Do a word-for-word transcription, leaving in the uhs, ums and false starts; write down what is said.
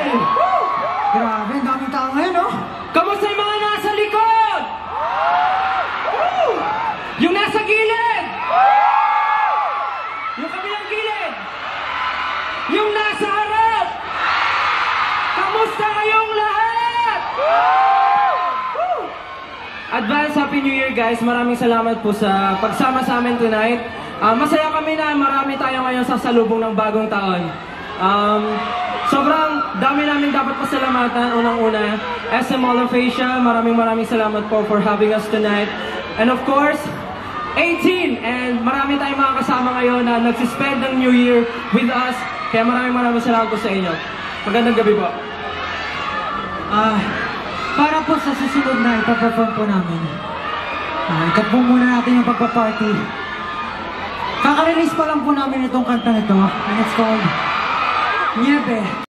Grabe, ang daming tao ngayon, no? Kamusta yung mga nasa likod? Woo! Yung nasa gilid? Yung kabilang gilid? Yung nasa harap? Kamusta kayong lahat? Woo! Advance Happy New Year, guys. Maraming salamat po sa pagsama sa amin tonight. Uh, masaya kami na marami tayo ngayon sa salubong ng bagong taon. Um, sobrang dami namin dapat pasalamatan. Unang-una, S M Mall of Asia, maraming maraming salamat po for having us tonight. And of course, eighteen! And marami tayong mga kasama ngayon na nagsispend ng New Year with us. Kaya maraming maraming salamat po sa inyo. Magandang gabi po. Ah, uh, para po sa susunod na ipaperform po namin. Uh, ikat po muna natin yung pagpa-party. Kaka-release pa lang po namin itong kanta nito, and it's called Niebe.